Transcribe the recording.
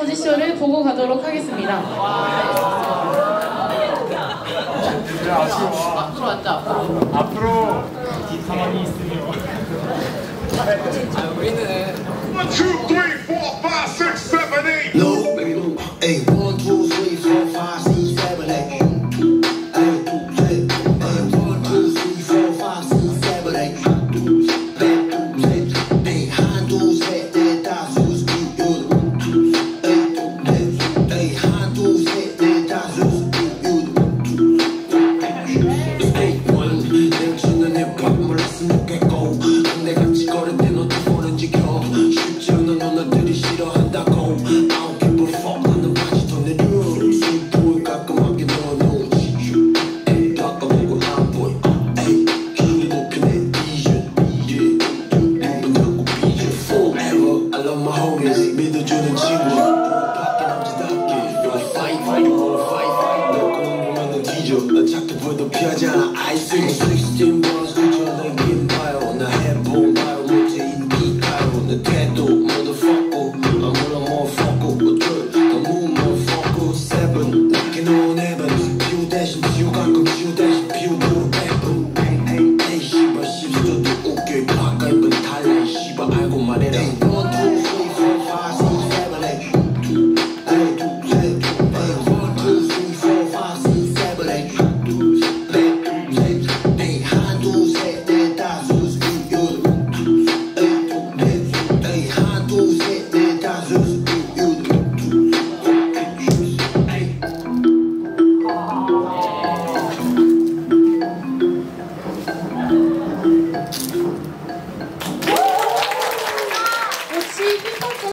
에너지쇼를 보고 가도록 하겠습니다. 앞으로 왔다. 앞으로 가만히 있으며. 우리는 1, 2, 3, 4, 5, 6, 7, 8. No, baby, no. Hey, 1, 2, 3, 4, 5, 6, 7, 8. Hey, 1, 2, 3, 4, 5, 6, 7, 8. Hey, 한두 셋, 넷, 다섯, 여섯, 일곱, hey, 한두 셋, 넷, 다섯, 여섯, 일곱. Hey, one, 내가 주는 힙합 몰랐으면 좋겠고, 내가 지거를